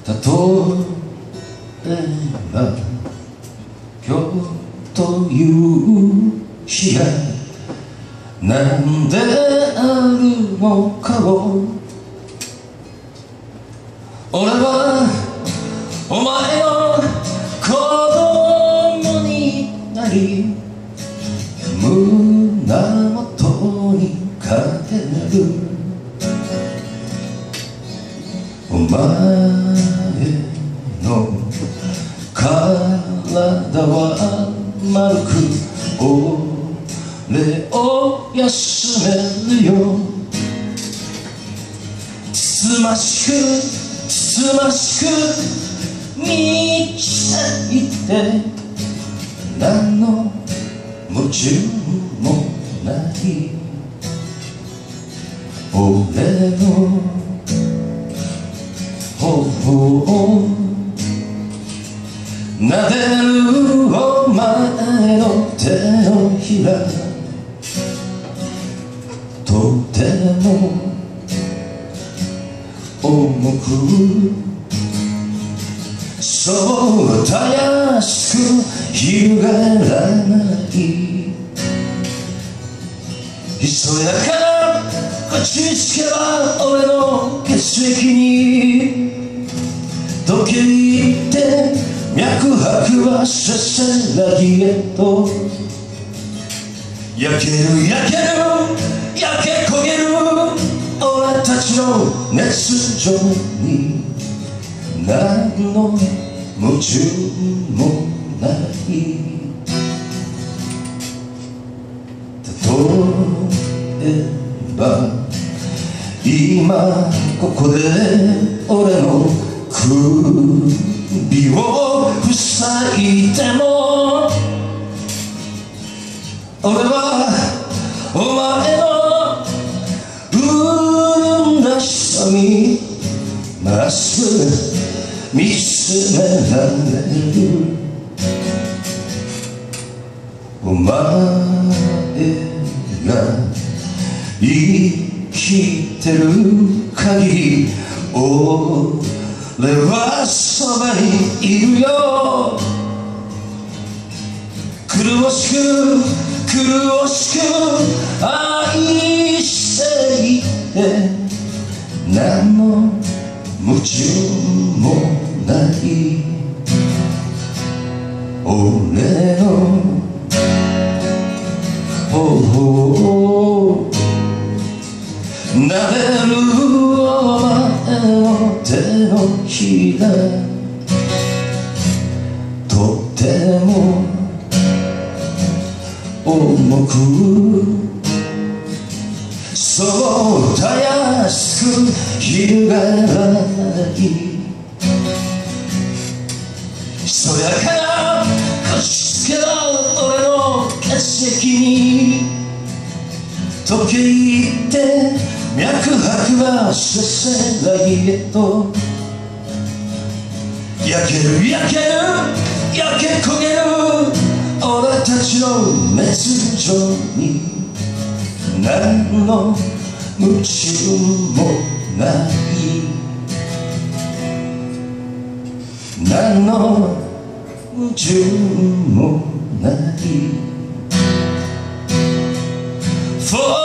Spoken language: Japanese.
例えば今日という日がなんであるのかを俺はお前の子供になり胸元にかけるお前の体は丸く俺を休めるよつつましくつつましく満ちていて何の夢中もない俺の頬を撫でるお前の手のひらとても重くそうたやすく広がらないひそやかな口つけは俺の血液に溶け入って脈拍はせせらぎへと焼ける焼ける焼け焦げる俺たちの熱情に何の夢中もない例えば今ここで俺の首を塞いでも俺はお前の潤んだ瞳まっすぐ見つめられるお前が生きてる限り俺はそばにいるよ苦しく苦しく愛していて何の夢中もない俺の頬を撫でるお前の手のひらとても重くそうたやすく広がらないひそやかな口つけだ俺の血液に溶け入って脈拍はせせらぎへと焼ける焼ける焼け焦げる俺たちの熱情に何の夢中もない何の夢中もない